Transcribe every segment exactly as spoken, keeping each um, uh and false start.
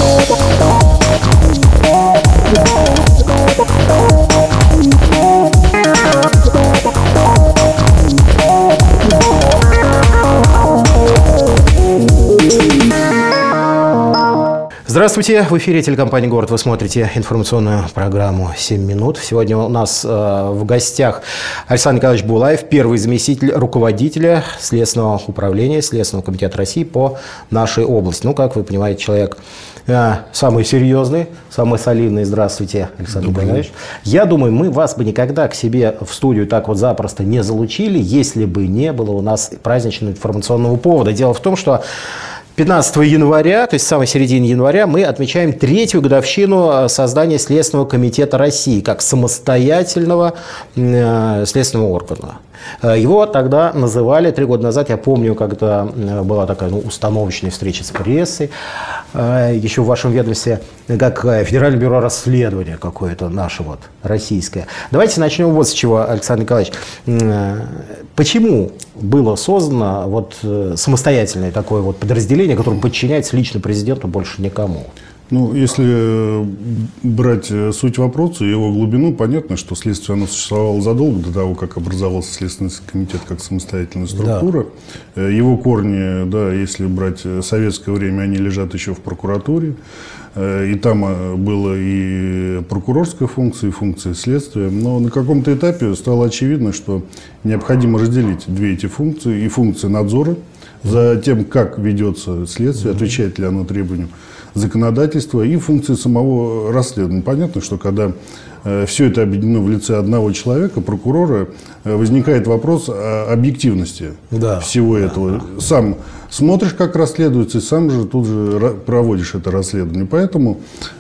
Здравствуйте, в эфире телекомпании «Город». Вы смотрите информационную программу «семь минут». Сегодня у нас э, в гостях Александр Николаевич Булаев, первый заместитель руководителя Следственного управления Следственного комитета России по нашей области. Ну, как вы понимаете, человек э, самый серьезный, самый солидный. Здравствуйте, Александр Добрый Николаевич. День. Я думаю, мы вас бы никогда к себе в студию так вот запросто не залучили, если бы не было у нас праздничного информационного повода. Дело в том, что пятнадцатого января, то есть с самой середины января, мы отмечаем третью годовщину создания Следственного комитета России как самостоятельного э, следственного органа. Его тогда называли, три года назад, я помню, когда была такая ну, установочная встреча с прессой, еще в вашем ведомстве, как Федеральное бюро расследования какое-то наше вот, российское. Давайте начнем вот с чего, Александр Николаевич. Почему было создано вот самостоятельное такое вот подразделение, которое подчиняется лично президенту, больше никому? Ну, если брать суть вопроса и его глубину, понятно, что следствие оно существовало задолго до того, как образовался Следственный комитет как самостоятельная структура. Да. Его корни, да, если брать советское время, они лежат еще в прокуратуре. И там было и прокурорская функция, и функция следствия. Но на каком-то этапе стало очевидно, что необходимо разделить две эти функции. И функция надзора за тем, как ведется следствие, mm-hmm. отвечает ли оно требованиям законодательства, и функции самого расследования. Понятно, что когда э, все это объединено в лице одного человека, прокурора, э, возникает вопрос о объективности да. всего этого. Да. Сам смотришь, как расследуется, и сам же тут же проводишь это расследование. Поэтому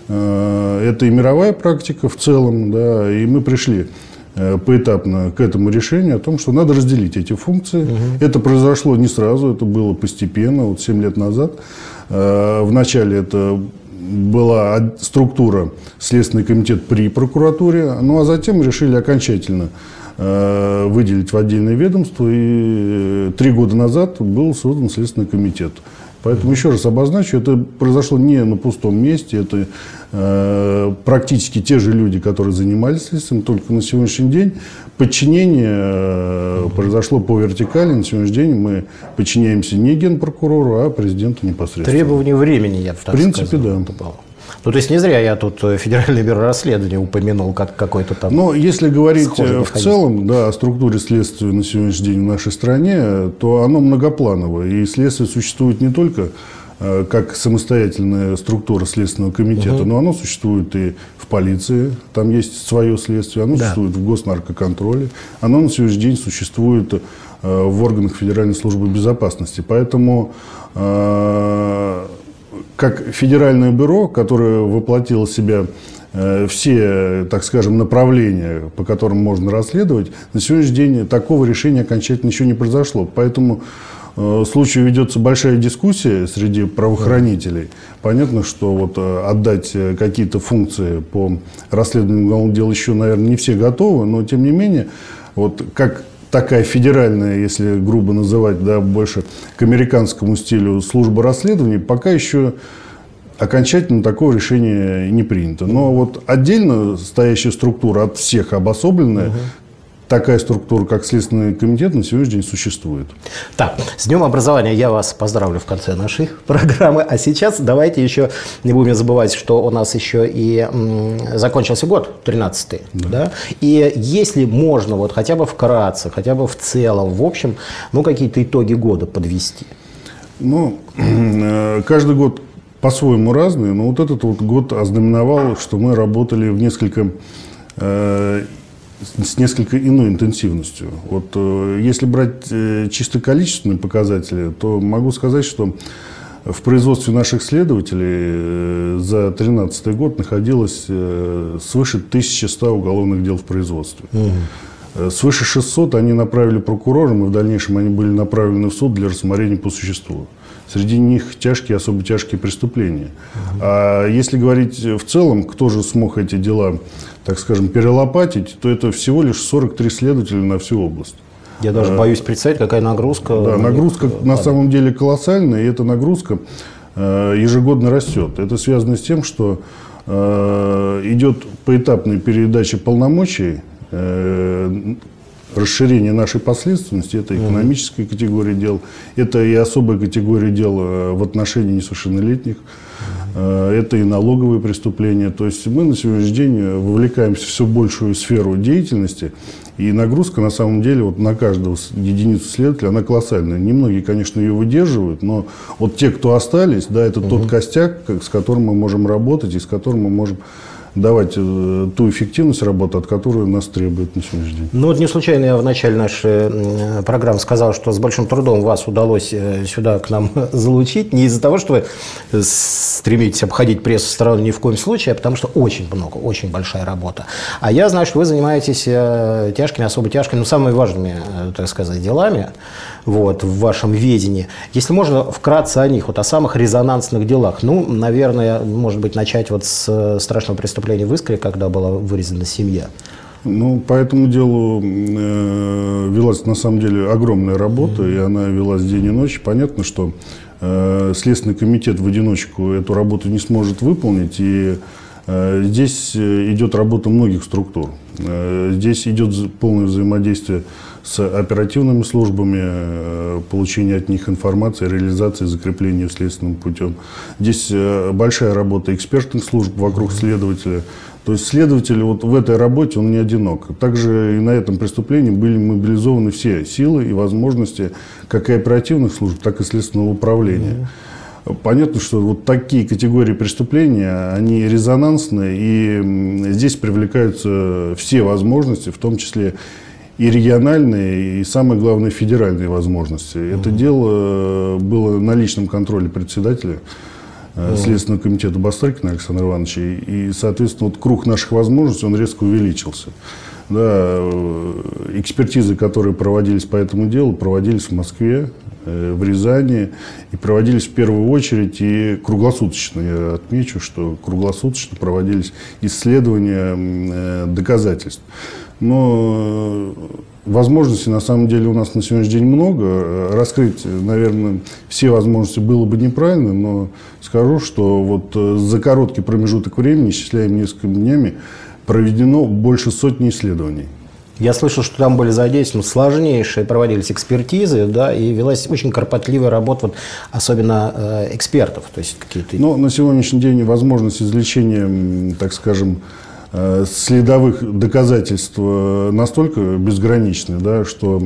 э, это и мировая практика в целом, да, и мы пришли поэтапно к этому решению о том, что надо разделить эти функции. Угу. Это произошло не сразу, это было постепенно, вот семь лет назад. Вначале это была структура Следственный комитет при прокуратуре, ну а затем решили окончательно выделить в отдельное ведомство, и три года назад был создан Следственный комитет. Поэтому еще раз обозначу, это произошло не на пустом месте, это э, практически те же люди, которые занимались следствием, только на сегодняшний день подчинение э, произошло по вертикали. На сегодняшний день мы подчиняемся не генпрокурору, а президенту непосредственно. Требования времени, я бы так В принципе, сказал, да. Ну, то есть не зря я тут Федеральное бюро расследования упомянул как какой-то там... Но если говорить в целом да, о структуре следствия на сегодняшний день в нашей стране, то оно многоплановое. И следствие существует не только э, как самостоятельная структура Следственного комитета, угу. но оно существует и в полиции, там есть свое следствие, оно да. существует в госнаркоконтроле, оно на сегодняшний день существует э, в органах Федеральной службы безопасности. Поэтому... Э, как федеральное бюро, которое воплотило в себя э, все, так скажем, направления, по которым можно расследовать, на сегодняшний день такого решения окончательно еще не произошло. Поэтому э, случаю ведется большая дискуссия среди правоохранителей. Понятно, что вот, э, отдать какие-то функции по расследованию уголовных дел еще, наверное, не все готовы, но тем не менее, вот как... такая федеральная, если грубо называть, да, больше к американскому стилю служба расследований, пока еще окончательно такого решения не принято. Но вот отдельно стоящая структура, от всех обособленная, угу. такая структура, как Следственный комитет, на сегодняшний день существует. Так, с Днем образования я вас поздравлю в конце нашей программы. А сейчас давайте еще не будем забывать, что у нас еще и м, закончился год, тринадцатый. Да. Да? И если можно вот хотя бы вкратце, хотя бы в целом, в общем, ну какие-то итоги года подвести. Ну, каждый год по-своему разный, но вот этот вот год ознаменовал, что мы работали в несколько... Э, с несколько иной интенсивностью. Вот, э, если брать э, чисто количественные показатели, то могу сказать, что в производстве наших следователей э, за две тысячи тринадцатый год находилось э, свыше тысячи ста уголовных дел в производстве. Угу. Э, свыше шестисот они направили прокурорам, и в дальнейшем они были направлены в суд для рассмотрения по существу. Среди них тяжкие, особо тяжкие преступления. Угу. А если говорить в целом, кто же смог эти дела, так скажем, перелопатить, то это всего лишь сорок три следователя на всю область. Я даже а, боюсь представить, какая нагрузка. Да, нагрузка на самом деле колоссальная, и эта нагрузка ежегодно растет. Это связано с тем, что идет поэтапная передача полномочий, расширение нашей подследственности, это экономическая категория дел, это и особая категория дел в отношении несовершеннолетних, это и налоговые преступления. То есть мы на сегодняшний день вовлекаемся в все большую сферу деятельности, и нагрузка на самом деле вот на каждого единицу следователя, она колоссальная. Немногие, конечно, ее выдерживают, но вот те, кто остались, да, это угу. тот костяк, с которым мы можем работать и с которым мы можем давать э, ту эффективность работы, от которой нас требует на сегодняшний день. Ну вот не случайно я в начале нашей программы сказал, что с большим трудом вас удалось сюда к нам залучить. Не из-за того, что вы стремитесь обходить прессу стороной ни в коем случае, а потому что очень много, очень большая работа. А я знаю, что вы занимаетесь тяжкими, особо тяжкими, но самыми важными, так сказать, делами вот, в вашем ведении. Если можно, вкратце о них, вот о самых резонансных делах. Ну, наверное, может быть, начать вот с страшного преступления в Искре, когда была вырезана семья. Ну, по этому делу э, велась на самом деле огромная работа, mm-hmm. и она велась день и ночь. Понятно, что э, Следственный комитет в одиночку эту работу не сможет выполнить, и э, здесь идет работа многих структур. Э, здесь идет полное взаимодействие с оперативными службами, э, получение от них информации, реализации, закрепления следственным путем. Здесь э, большая работа экспертных служб вокруг mm-hmm. следователя. То есть следователь вот в этой работе, он не одинок. Также и на этом преступлении были мобилизованы все силы и возможности как и оперативных служб, так и следственного управления. Mm-hmm. Понятно, что вот такие категории преступления, они резонансные, и здесь привлекаются все возможности, в том числе и региональные, и, самое главное, федеральные возможности. Mm-hmm. Это дело было на личном контроле председателя mm-hmm. Следственного комитета Бастрыкина Александра Ивановича. И, соответственно, вот круг наших возможностей, он резко увеличился. Да, экспертизы, которые проводились по этому делу, проводились в Москве, в Рязани, и проводились в первую очередь и круглосуточно. Я отмечу, что круглосуточно проводились исследования доказательств. Но возможностей на самом деле у нас на сегодняшний день много. Раскрыть, наверное, все возможности было бы неправильно, но скажу, что вот за короткий промежуток времени, исчисляем несколькими днями, проведено больше сотни исследований. Я слышал, что там были задействованы сложнейшие, проводились экспертизы, да, и велась очень кропотливая работа, вот, особенно э, экспертов. То есть какие-то... Но на сегодняшний день возможность извлечения, так скажем, э, следовых доказательств настолько безграничны, да, что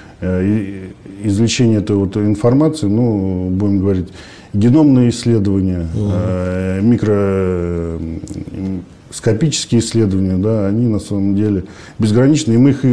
э, извлечение этой вот информации, ну, будем говорить, геномные исследования, угу. э, микро... скопические исследования, да, они на самом деле безграничны, и мы их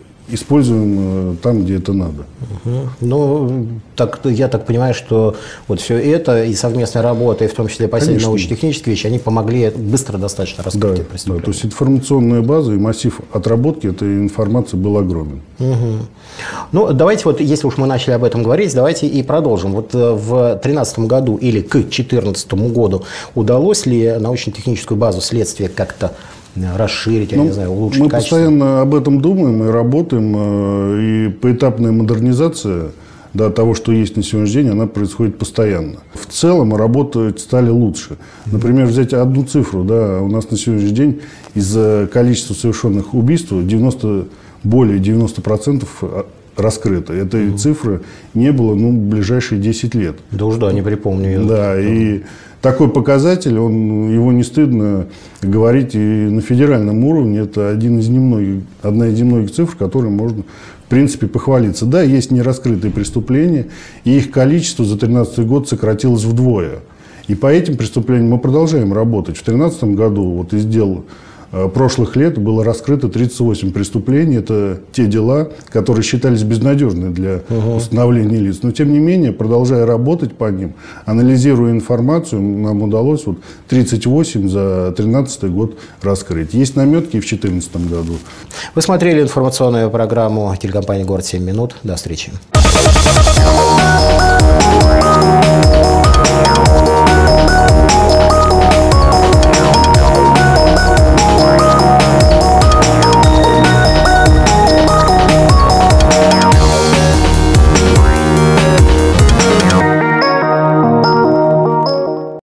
используем там, где это надо. Угу. Ну, так, я так понимаю, что вот все это и совместная работа, и в том числе последние научно-технические вещи, они помогли быстро достаточно раскрыть да, преступление. Да, то есть информационная база и массив отработки этой информации был огромен. Угу. Ну, давайте вот, если уж мы начали об этом говорить, давайте и продолжим. Вот в две тысячи тринадцатом году или к две тысячи четырнадцатому году удалось ли научно-техническую базу следствия как-то расширить, я ну, не знаю, улучшить мы качество? Мы постоянно об этом думаем и работаем, и поэтапная модернизация, да, того, что есть на сегодняшний день, она происходит постоянно. В целом работать стали лучше. Например, взять одну цифру, да, у нас на сегодняшний день из-за количества совершенных убийств девяносто, более девяноста процентов раскрыто. Этой угу. цифры не было, ну, в ближайшие десять лет. Да уж, да, не припомню ее. Да, и такой показатель, он, его не стыдно говорить и на федеральном уровне. Это один из немногих, одна из немногих цифр, которой можно, в принципе, похвалиться. Да, есть нераскрытые преступления, и их количество за две тысячи тринадцатый год сократилось вдвое. И по этим преступлениям мы продолжаем работать. В две тысячи тринадцатом году вот из дел прошлых лет было раскрыто тридцать восемь преступлений. Это те дела, которые считались безнадежными для угу. установления лиц. Но, тем не менее, продолжая работать по ним, анализируя информацию, нам удалось вот тридцать восемь за две тысячи тринадцатый год раскрыть. Есть наметки и в две тысячи четырнадцатом году. Вы смотрели информационную программу телекомпании «Город семь минут». До встречи.